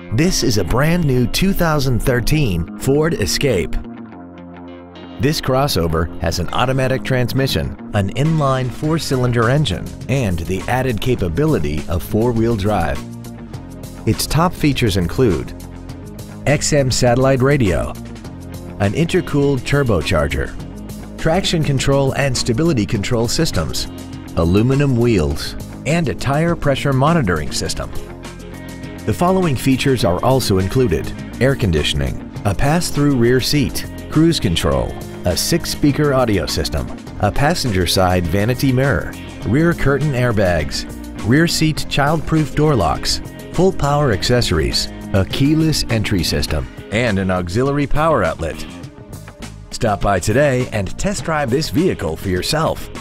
This is a brand new 2013 Ford Escape. This crossover has an automatic transmission, an inline 4-cylinder engine, and the added capability of 4-wheel drive. Its top features include XM satellite radio, an intercooled turbocharger, traction control and stability control systems, aluminum wheels, and a tire pressure monitoring system. The following features are also included: air conditioning, a pass-through rear seat, cruise control, a 6-speaker audio system, a passenger side vanity mirror, rear curtain airbags, rear seat child-proof door locks, full power accessories, a keyless entry system, and an auxiliary power outlet. Stop by today and test drive this vehicle for yourself.